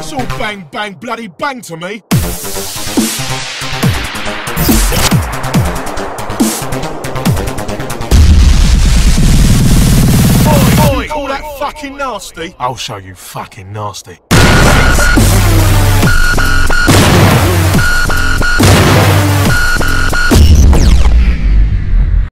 It's all bang, bang, bloody bang to me. Boy, call that fucking nasty? I'll show you fucking nasty.